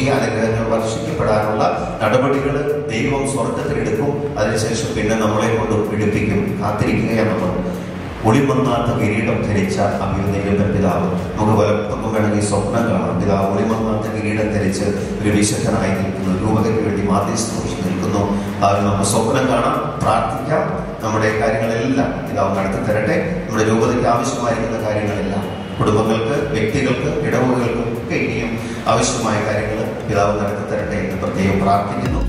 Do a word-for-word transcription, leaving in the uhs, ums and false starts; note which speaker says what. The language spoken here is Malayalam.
Speaker 1: സ്വർഗീയ അനുഗ്രഹങ്ങൾ വർഷിക്കപ്പെടാനുള്ള നടപടികൾ ദൈവം സ്വർഗത്തിലെടുക്കും. അതിനുശേഷം പിന്നെ നമ്മളെ കൊണ്ട് പിടിപ്പിക്കും. കാത്തിരിക്കുകയാണുള്ളത്. ഒളിമങ്ങാത്ത കിരീടം ധരിച്ച അഭിനന്ദനീയ പിതാവ്. നമുക്ക് പലർക്കും വേണമെങ്കിൽ സ്വപ്നം കാണാം. പിതാവ് ഒളിമങ്ങാത്ത കിരീടം ധരിച്ച് ഒരു വിശുദ്ധനായി നിൽക്കുന്നു, രൂപതയ്ക്ക് വേണ്ടി മാധ്യസ്ഥം നിൽക്കുന്നു. അത് നമുക്ക് സ്വപ്നം കാണാം, പ്രാർത്ഥിക്കാം. നമ്മുടെ കാര്യങ്ങളെല്ലാം പിതാവ് നടത്തി തരട്ടെ. നമ്മുടെ രൂപതയ്ക്ക് ആവശ്യമായിരിക്കുന്ന കാര്യങ്ങളെല്ലാം, കുടുംബങ്ങൾക്ക്, വ്യക്തികൾക്ക്, ഇടവകകൾക്കും ഒക്കെ ഇനിയും ആവശ്യമായ കാര്യങ്ങൾ പിതാവ് നടത്തി തരട്ടെ എന്ന് പ്രത്യേകം പ്രാർത്ഥിക്കുന്നു.